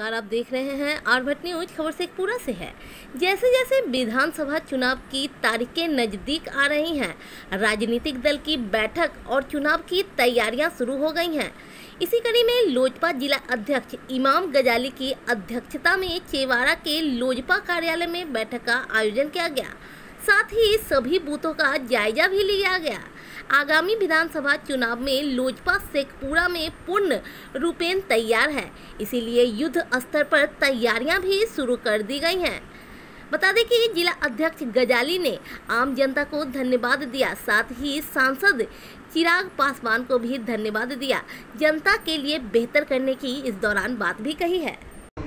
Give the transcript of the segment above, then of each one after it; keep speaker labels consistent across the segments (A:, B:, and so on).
A: नमस्कार, आप देख रहे हैं आरभट न्यूज। खबर शेखपुरा से है। जैसे जैसे विधानसभा चुनाव की तारीखें नज़दीक आ रही हैं, राजनीतिक दल की बैठक और चुनाव की तैयारियां शुरू हो गई हैं। इसी कड़ी में लोजपा जिला अध्यक्ष इमाम गजाली की अध्यक्षता में चेवाड़ा के लोजपा कार्यालय में बैठक का आयोजन किया गया। साथ ही सभी बूथों का जायजा भी लिया गया। आगामी विधानसभा चुनाव में लोजपा शेखपुरा में पूर्ण रूपेण तैयार है, इसीलिए युद्ध स्तर पर तैयारियां भी शुरू कर दी गई हैं। बता दें कि जिला अध्यक्ष गजाली ने आम जनता को धन्यवाद दिया, साथ ही सांसद चिराग पासवान को भी धन्यवाद दिया। जनता के लिए बेहतर करने की इस दौरान बात भी कही है।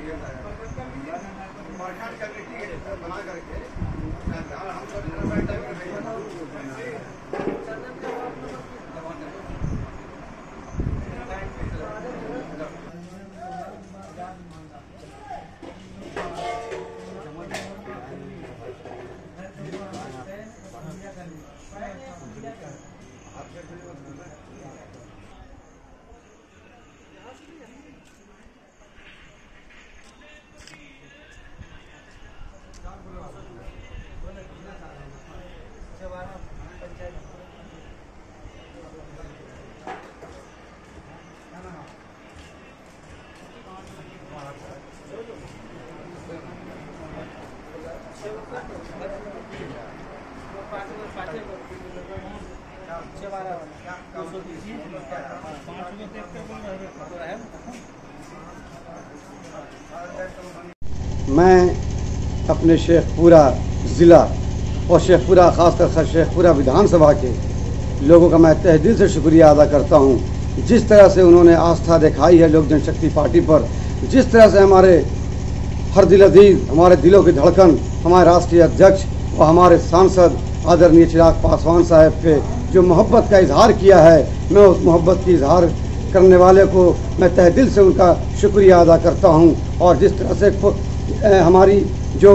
B: मैं अपने शेखपुरा ज़िला और शेखपुरा खासकर शेखपुरा विधानसभा के लोगों का मैं तहे दिल से शुक्रिया अदा करता हूं। जिस तरह से उन्होंने आस्था दिखाई है लोक जनशक्ति पार्टी पर, जिस तरह से हमारे हर दिल अजीज, हमारे दिलों की धड़कन, हमारे राष्ट्रीय अध्यक्ष और हमारे सांसद आदरणीय चिराग पासवान साहब पे जो मोहब्बत का इजहार किया है, मैं उस मोहब्बत की इजहार करने वाले को मैं तहे दिल से उनका शुक्रिया अदा करता हूं। और जिस तरह से हमारी जो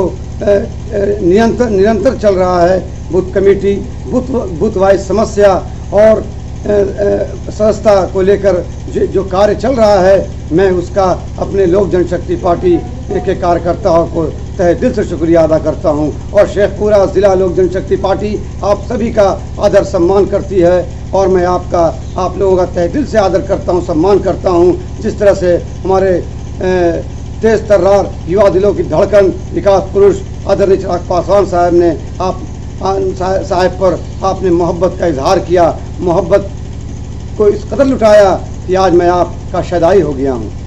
B: निरंतर चल रहा है बूथ कमेटी, बूथ वाइज समस्या और संस्था को लेकर जो कार्य चल रहा है, मैं उसका अपने लोक जनशक्ति पार्टी के कार्यकर्ताओं को तहे दिल से शुक्रिया अदा करता हूं। और शेखपुरा ज़िला लोक जनशक्ति पार्टी आप सभी का आदर सम्मान करती है और मैं आप लोगों का तहे दिल से आदर करता हूं, सम्मान करता हूं। जिस तरह से हमारे तेज तर्रार युवा दिलों की धड़कन विकास पुरुष आदरणीय चिराग पासवान साहब ने साहब पर आपने मोहब्बत का इजहार किया, मोहब्बत को इस कदर लुटाया कि आज मैं आपका शदाई हो गया हूँ।